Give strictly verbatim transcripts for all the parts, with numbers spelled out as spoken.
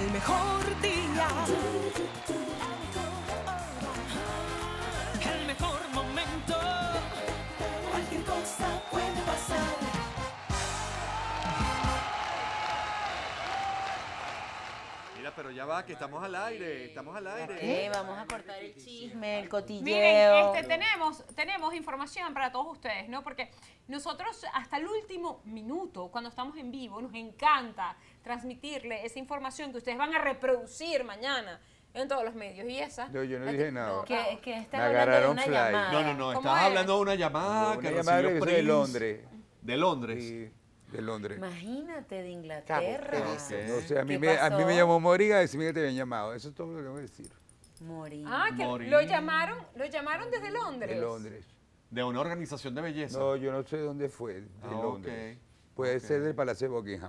el mejor día, el mejor momento, cualquier cosa puede pasar. Mira, pero ya va, que estamos al aire, estamos al aire. Okay, vamos a cortar el chisme, el cotilleo. Miren, este, tenemos, tenemos información para todos ustedes, ¿no? Porque nosotros hasta el último minuto, cuando estamos en vivo, nos encanta transmitirle esa información que ustedes van a reproducir mañana en todos los medios. Y esa... No, yo no dije nada. Que, que está Me hablando de agarraron una fly. llamada. No, no, no, ¿Cómo estabas es? hablando de una llamada No, que una llamada recibió que soy de Prince. Londres. De Londres. Sí, de Londres. Imagínate, de Inglaterra. Ok. O sea, a mí, ¿Qué me, a mí pasó? me llamó Mori a decirme que te habían llamado. Eso es todo lo que tengo que decir. Morir. Ah, que Morir. lo llamaron, lo llamaron desde Londres. De Londres. De una organización de belleza. No, yo no sé dónde fue, de Ah, Londres. ok. Puede Ok. ser del Palacio de Buckingham.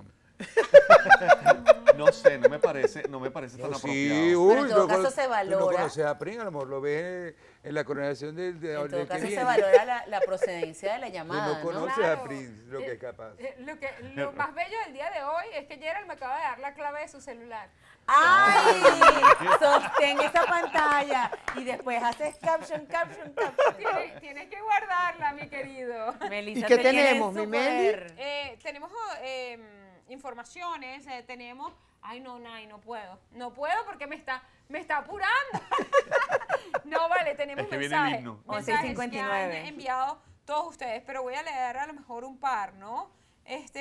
No sé, no me parece, no me parece tan No, sí, apropiado. uy, Pero en todo no caso cono- se tú no valora. conoces a Prince, a lo mejor lo ves en la coronación del de, En del todo que caso se viene. valora la, la procedencia de la Tú llamada, no ¿no? conoces Claro. a Prince, lo que es capaz. Eh, Lo, que, lo más bello del día de hoy es que Gerald me acaba de dar la clave de su celular. ¡Ay! Sostén esa pantalla y después haces caption, caption, caption. Tienes, tienes que guardarla, mi querido. Melissa, ¿Y qué te tiene tenemos, mi súper- Eh, tenemos eh, informaciones, eh, tenemos... Ay, no, Nay, no puedo. No puedo porque me está, me está apurando. No, vale, tenemos Es que viene el mensajes. himno. mensajes once cincuenta y nueve. que han enviado todos ustedes, pero voy a leer a lo mejor un par, ¿no? Este,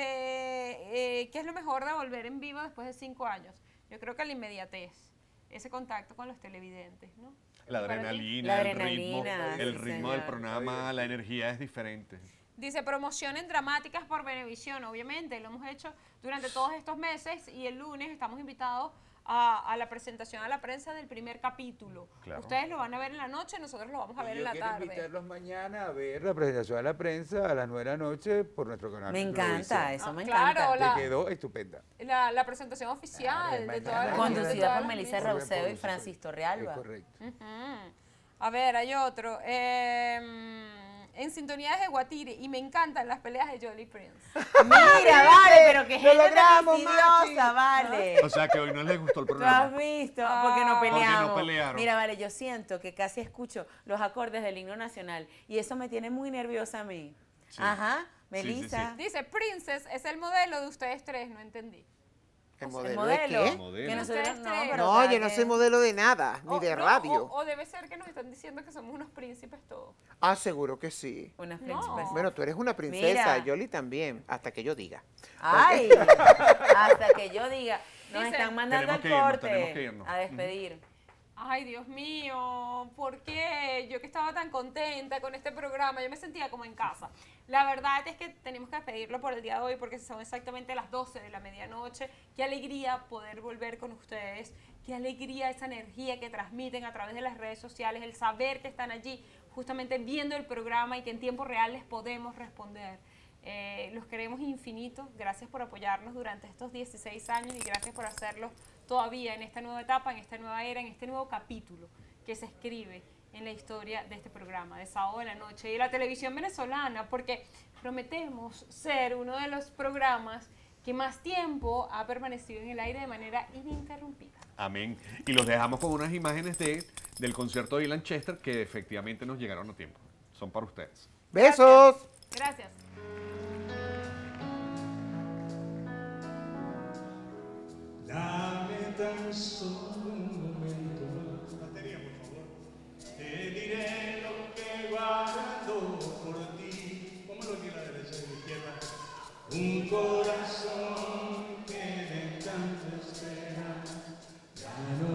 eh, ¿qué es lo mejor de volver en vivo después de cinco años? Yo creo que la inmediatez, ese contacto con los televidentes, ¿no? La Para ti. adrenalina, La el adrenalina, ritmo, el sí, ritmo del señor. programa, la energía es diferente. Dice, promociones dramáticas por Venevisión, obviamente, lo hemos hecho durante todos estos meses y el lunes estamos invitados a, a la presentación a la prensa del primer capítulo. Claro. Ustedes lo van a ver en la noche, nosotros lo vamos a ver Yo en la quiero tarde. invitarlos mañana a ver la presentación a la prensa a las nueve de la noche por nuestro canal. Me de encanta, televisión. eso Ah, me claro, encanta. la- Te quedó estupenda. La, la presentación oficial Claro, de mañana, todas las de Conducida todas por las Melissa misas. Rauseo y Francis Torrealba. Es correcto. Ujú. A ver, hay otro. Eh, en sintonía de Guatire y me encantan las peleas de Jolly Prince. Mira, vale, pero que Lo gente tan logramos, insidiosa, Machi. vale. O sea que hoy no les gustó el ¿Tú has programa. visto? Porque no Porque no peleamos. pelearon. Mira, vale, yo siento que casi escucho los acordes del himno nacional y eso me tiene muy nerviosa a mí. Sí. Ajá, sí, Melissa. Dice, Princess es el modelo de ustedes tres, no entendí. ¿El El modelo, modelo. de qué? Modelo. Que nosotros Ustedes no, tres. pero No, cada yo no quien- soy modelo de nada, ni O- de no, radio. O, o debe ser que nos están diciendo que somos unos príncipes todos. Ah, seguro que sí. Unas No. príncipes. Bueno, tú eres una princesa, Mira. Yoli también, hasta que yo diga. Ay, hasta que yo diga, nos Dice- están mandando Tenemos al que irnos, corte tenemos que irnos. a despedir. Ay, Dios mío, ¿por qué? Yo que estaba tan contenta con este programa, yo me sentía como en casa. La verdad es que tenemos que despedirlo por el día de hoy porque son exactamente las doce de la medianoche. Qué alegría poder volver con ustedes, qué alegría esa energía que transmiten a través de las redes sociales, el saber que están allí justamente viendo el programa y que en tiempo real les podemos responder. Eh, los queremos infinitos, gracias por apoyarnos durante estos dieciséis años y gracias por hacerlo todavía en esta nueva etapa, en esta nueva era, en este nuevo capítulo que se escribe en la historia de este programa, de Sábado de la Noche y de la televisión venezolana, porque prometemos ser uno de los programas que más tiempo ha permanecido en el aire de manera ininterrumpida. Amén. Y los dejamos con unas imágenes de, del concierto de Ilan Chester que efectivamente nos llegaron a tiempo. Son para ustedes. ¡Besos! Gracias. Dame tan solo un momento. Batería, por favor. Te diré lo que guardo por ti. Póngalo aquí a la derecha y a la izquierda. Un corazón que de tanto espera ya no